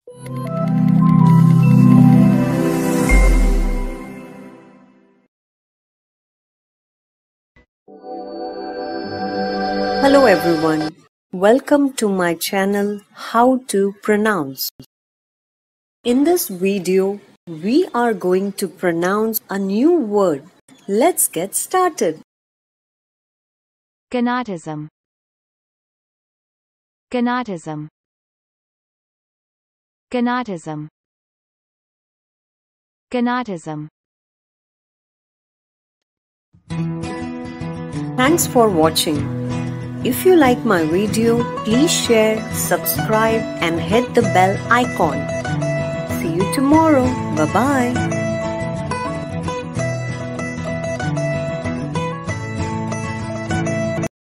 Hello everyone, welcome to my channel How to Pronounce. In this video, we are going to pronounce a new word. Let's get started. Gnotism. Gnotism. Gnotism. Gnotism. Thanks for watching. If you like my video, please share, subscribe and hit the bell icon. See you tomorrow. Bye-bye.